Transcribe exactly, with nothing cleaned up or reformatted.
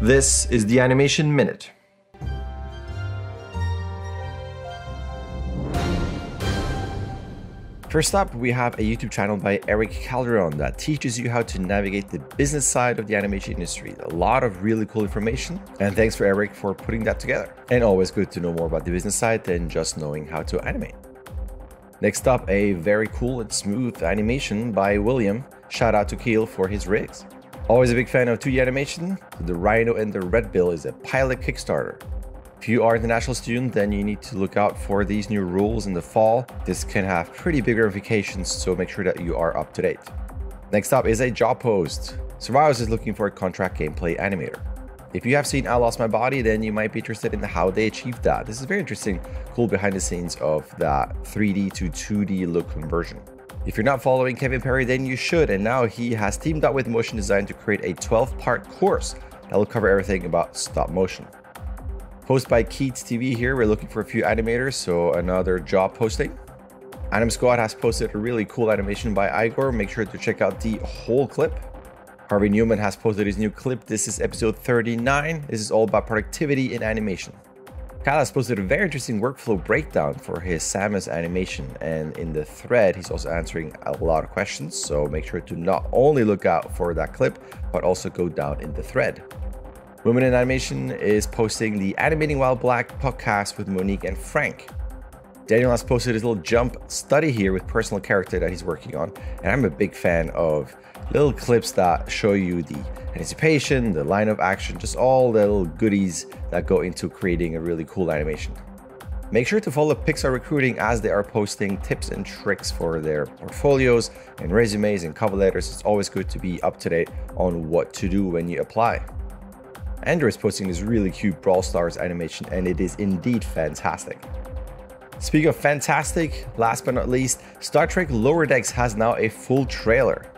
This is the Animation Minute. First up, we have a YouTube channel by Eric Calderon that teaches you how to navigate the business side of the animation industry. A lot of really cool information, and thanks for Eric for putting that together. And always good to know more about the business side than just knowing how to animate. Next up, a very cool and smooth animation by William. Shout out to Keel for his rigs. Always a big fan of two D animation. The Rhino and the Red Bill is a pilot Kickstarter. If you are an international student, then you need to look out for these new rules in the fall. This can have pretty big ramifications, so make sure that you are up to date. Next up is a job post. Survivors is looking for a contract gameplay animator. If you have seen I Lost My Body, then you might be interested in how they achieved that. This is very interesting, cool behind the scenes of that three D to two D look conversion. If you're not following Kevin Perry, then you should, and now he has teamed up with Motion Design to create a twelve part course that will cover everything about stop motion. Post by Keats T V here. We're looking for a few animators, so another job posting. Anim Squad has posted a really cool animation by Igor. Make sure to check out the whole clip. Harvey Newman has posted his new clip. This is episode thirty-nine. This is all about productivity in animation. Kyle has posted a very interesting workflow breakdown for his Samus animation, and in the thread, he's also answering a lot of questions. So make sure to not only look out for that clip, but also go down in the thread. Women in Animation is posting the Animating While Black podcast with Monique and Frank. Daniel has posted his little jump study here with personal character that he's working on. And I'm a big fan of little clips that show you the anticipation, the line of action, just all the little goodies that go into creating a really cool animation. Make sure to follow Pixar Recruiting as they are posting tips and tricks for their portfolios and resumes and cover letters. It's always good to be up to date on what to do when you apply. Andrew is posting this really cute Brawl Stars animation, and it is indeed fantastic. Speaking of fantastic, last but not least, Star Trek Lower Decks has now a full trailer.